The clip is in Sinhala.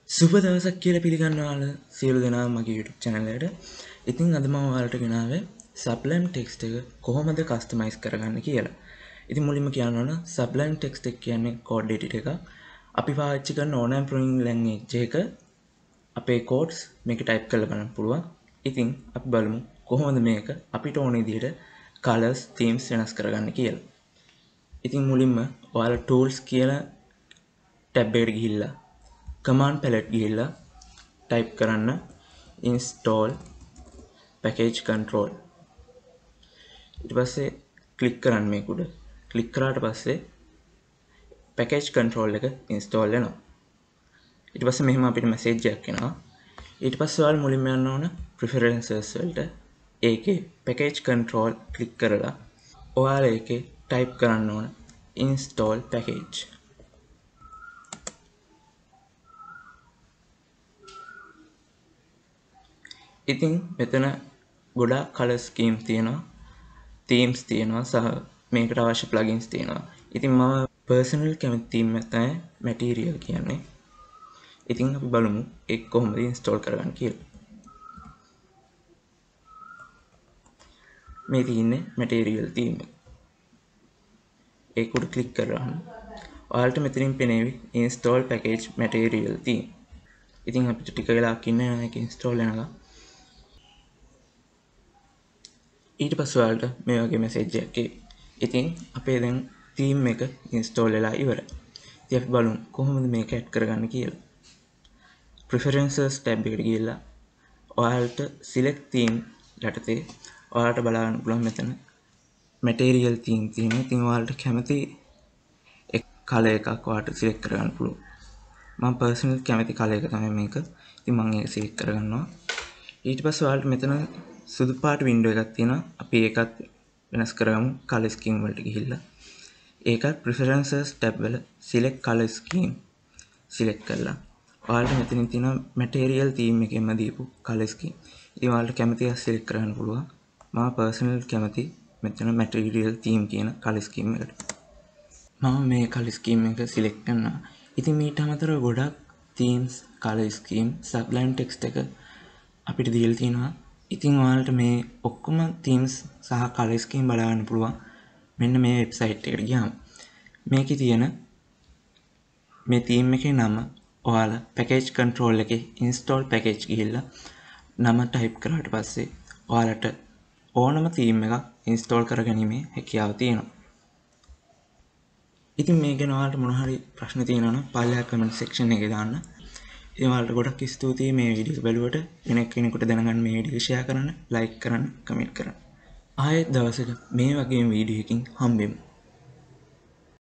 සුබ දවසක් කියලා පිළිගන්නවා සියලු දෙනාම මගේ YouTube channel එකට. ඉතින් අද මම ඔයාලට ගෙනාවේ Sublime text එක කොහොමද customize කරගන්න කියලා. ඉතින් මුලින්ම කියන්න ඕන Sublime text එක කියන්නේ code editor එකක්. අපි පාවිච්චි කරන ඕනෑම programming language එක අපේ codes මේක type කරලා බලන්න පුළුවන්. ඉතින් අපි බලමු කොහොමද මේක අපිට ඕන විදිහට colors themes වෙනස් කරගන්න කියලා. ඉතින් මුලින්ම ඔයාලා tools කියලා tab එකට ගිහිල්ලා command palette ගිහිල්ලා type කරන්න install package control. ඊට පස්සේ click කරන්න මේක උඩ. click කරාට පස්සේ package control එක install වෙනවා. ඊට පස්සේ මෙහෙම අපිට message එකක් එනවා. ඊට පස්සේ ඔයාලා මුලින්ම යන්න ඕන preferences වලට. ඒකේ package control click කරලා ඔයාලා ඒකේ type කරන්න ඕන install package. ඉතින් මෙතන ගොඩාක් color scheme තියෙනවා, themes තියෙනවා සහ මේකට අවශ්‍ය plugins තියෙනවා. ඉතින් මම personal කැමති theme එක තමයි material කියන්නේ. ඉතින් අපි බලමු ඒක කොහොමද install කරගන්න කියලා. මේ තියෙන්නේ material theme එක. ඒක උඩ click කරාම ඔයාලට මෙතනින් පෙනේවි install package material theme. ඉතින් අපිට ටික වෙලාවක් ඉන්න යනවා ඒක install වෙනවා. ඊට පස්සේ ඔයාලට මේ වගේ message එකක් එයි. ඉතින් අපේ දැන් theme එක install වෙලා ඉවරයි. ඉතින් අපි බලමු කොහොමද මේක add කරගන්න කියලා. preferences tab එකට ගිහිල්ලා ඔයාලට select theme යටතේ ඔයාලට බලා ගන්න පුළුවන් මෙතන material theme තියෙනවා. ඉතින් ඔයාලට කැමති color එකක් ඔයාලට select කරගන්න පුළුවන්. මම personal කැමති color එක තමයි මේක. ඉතින් මම ඒක select කරගන්නවා. ඊට පස්සේ ඔයාලට මෙතන සුදු පාට window එකක් තියෙනවා. අපි ඒකත් වෙනස් කරගමු color scheme වලට ගිහිල්ලා. ඒකත් preferences tab වල select color scheme select කරලා ඔයාලට මෙතනින් තියෙනවා material theme එකෙන්ම දීපු color scheme. ඉතින් ඔයාලට කැමති එක select කරගන්න පුළුවන්. මම personal කැමති මෙතන material theme කියන color scheme එකට. මම මේ color scheme එක select කරනවා. ඉතින් මීට අමතරව ගොඩක් themes color scheme Sublime text එක අපිට දීලා තියෙනවා. ඉතින් ඔයාලට මේ ඔක්කොම themes සහ color scheme බලා ගන්න පුළුවන් මෙන්න මේ වෙබ්සයිට් එකට ගියාම. මේකේ තියෙන මේ theme එකේ නම ඔයාලා package control එකේ install package ගිහිල්ලා නම type කරාට පස්සේ ඔයාලට ඕනම theme එකක් install කරගැනීමේ හැකියාව තියෙනවා. ඉතින් මේ ගැන ඔයාලට මොන හරි ප්‍රශ්න තියෙනවා නම් පල්ලෙහා comment section එකේ දාන්න. ඉතින් ඔයාලට ගොඩක් ස්තුතියි මේ වීඩියෝ බලුවට. වෙන කෙනෙකුට දැනගන්න මේ වීඩියෝ share කරන්න, like කරන්න, comment කරන්න. ආයෙත් දවසක මේ වගේම වීඩියෝ එකකින් හම්බෙමු.